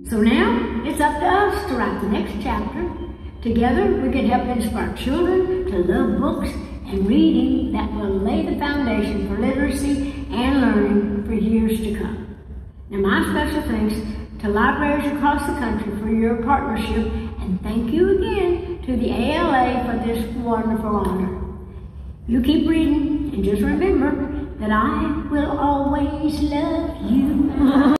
So now, it's up to us to write the next chapter. Together, we can help inspire children to love books and reading that will lay the foundation for literacy and learning for years to come. Now, my special thanks to libraries across the country for your partnership, and thank you again to the ALA for this wonderful honor. You keep reading, and just remember that I will always love you.